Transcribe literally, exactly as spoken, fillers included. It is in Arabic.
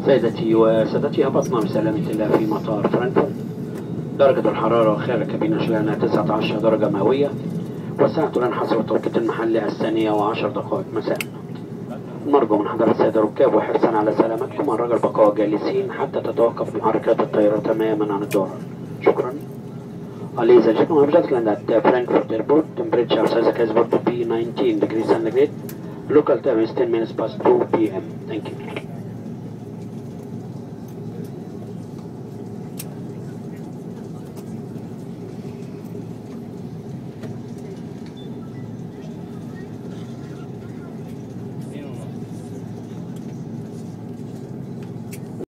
سيدتي وسادتي، هبطنا بسلامة الله في مطار فرانكفورت. درجة الحرارة خارج الكابينة شغلنا تسعة عشر درجة مئوية، والساعة لن حسب التوقيت المحلي الثانية وعشر دقائق مساء. نرجو من حضرة السادة الركاب وحرصا على سلامتكم الرجاء البقاء جالسين حتى تتوقف محركات الطائرة تماما عن الدوران. شكرا. Ladies and gentlemen, we just landed at Frankfurt Airport. Temperature outside the airport to be nineteen degrees centigrade. Local time is ten minutes past two p m Thank you.